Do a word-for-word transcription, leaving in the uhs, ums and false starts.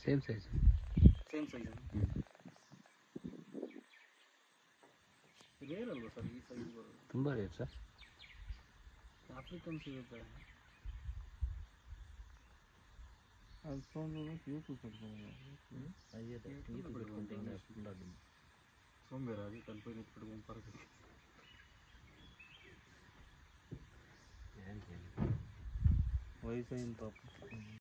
Same size same size rare ಅಲ್ವಾ sir ಈ size ಬರೋದು? ತುಂಬ ರೇಟ್ ಸರ್. ಆಫ್ರಿಕನ್ ಸಿಗುತ್ತೆ ಅದು ಸೌಂಡ್ ಯೂಸ್ ಸೋಂಬೇರಾಗಿ ಕಲ್ಪನೆ ಇಟ್ಬಿಟ್ಟು ಪರ್ಬೇಕು ವಯಸ್ಸಾಗಿನ ಪಾಪ